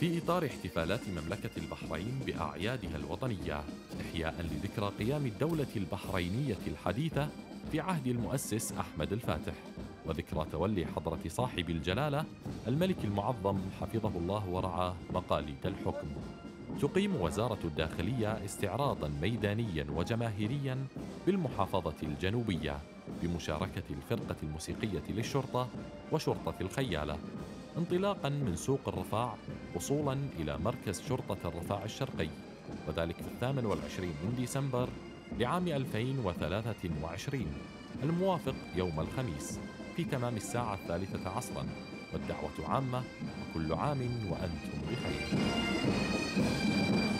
في إطار احتفالات مملكة البحرين بأعيادها الوطنية، إحياء لذكرى قيام الدولة البحرينية الحديثة في عهد المؤسس أحمد الفاتح، وذكرى تولي حضرة صاحب الجلالة الملك المعظم حفظه الله ورعاه مقاليد الحكم. تقيم وزارة الداخلية استعراضاً ميدانياً وجماهيرياً بالمحافظة الجنوبية بمشاركة الفرقة الموسيقية للشرطة وشرطة الخيالة، انطلاقاً من سوق الرفاع وصولاً إلى مركز شرطة الرفاع الشرقي، وذلك في 28 من ديسمبر لعام 2023 الموافق يوم الخميس في تمام الساعة 13 عصراً، والدعوة عامة، وكل عام وأنتم بخير.